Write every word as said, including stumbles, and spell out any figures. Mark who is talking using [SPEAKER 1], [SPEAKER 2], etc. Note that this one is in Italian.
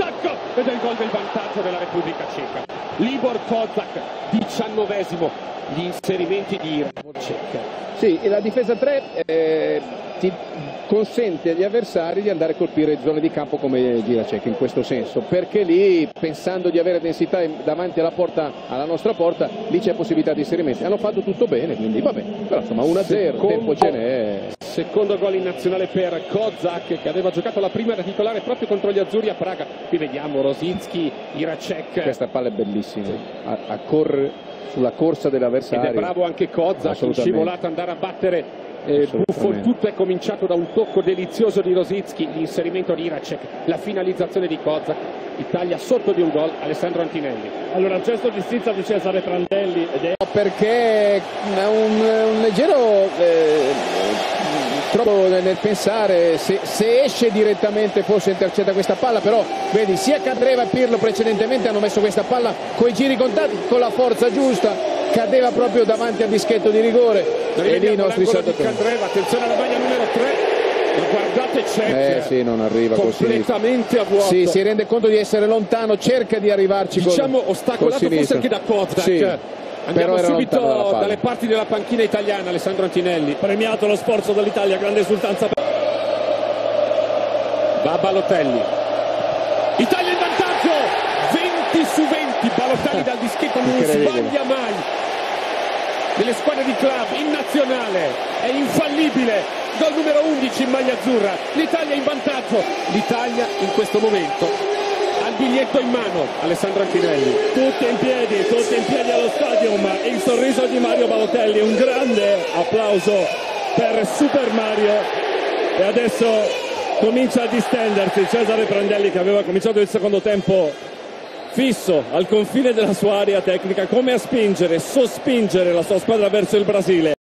[SPEAKER 1] Kozak ed è il gol del vantaggio della Repubblica Ceca. Libor Kozak, diciannovesimo, gli inserimenti di Cech.
[SPEAKER 2] Sì, e la difesa tre eh, ti consente agli avversari di andare a colpire zone di campo come Jiracek in questo senso, perché lì, pensando di avere densità davanti alla porta, alla nostra porta, lì c'è possibilità di inserimenti. Hanno fatto tutto bene, quindi vabbè, però insomma uno a zero, tempo ce n'è.
[SPEAKER 1] Secondo gol in nazionale per Kozak, che aveva giocato la prima da titolare proprio contro gli azzurri a Praga. Qui vediamo Rosicki, Jiracek.
[SPEAKER 2] Questa palla è bellissima, a, a correre sulla corsa dell'avversario.
[SPEAKER 1] Ed è bravo anche Kozak, in scivolata andare a battere eh, Buffon. Tutto è cominciato da un tocco delizioso di Rosicki, l'inserimento di Jiracek, la finalizzazione di Kozak. Italia sotto di un gol, Alessandro Antinelli.
[SPEAKER 3] Allora, gesto di stizza di Cesare Prandelli ed è...
[SPEAKER 2] perché un, un leggero eh, troppo nel pensare se, se esce direttamente forse intercetta questa palla, però vedi sia Candreva e Pirlo precedentemente hanno messo questa palla con i giri contati, con la forza giusta, cadeva proprio davanti al dischetto di rigore e lì i nostri saltatori.
[SPEAKER 1] Attenzione alla maglia numero tre. Guardate Cech,
[SPEAKER 2] eh sì, non arriva
[SPEAKER 1] completamente a vuoto.
[SPEAKER 2] Sì, si rende conto di essere lontano, cerca di arrivarci,
[SPEAKER 1] diciamo
[SPEAKER 2] con,
[SPEAKER 1] ostacolato forse anche da Kozak. Sì, andiamo subito da dalle parti della panchina italiana. Alessandro Antinelli.
[SPEAKER 3] Premiato lo sforzo dell'Italia, grande esultanza.
[SPEAKER 1] Va Balotelli, Italia in vantaggio, venti su venti. Balotelli dal dischetto non sbaglia mai. Nelle squadre di club, in nazionale, è infallibile. Gol numero undici in maglia azzurra, l'Italia in vantaggio. L'Italia in questo momento ha il biglietto in mano. Alessandro Antinelli.
[SPEAKER 3] Tutti in piedi, tutti in piedi allo stadium. Il sorriso di Mario Balotelli, un grande applauso per Super Mario. E adesso comincia a distendersi Cesare Prandelli, che aveva cominciato il secondo tempo fisso al confine della sua area tecnica, come a spingere, sospingere la sua squadra verso il Brasile.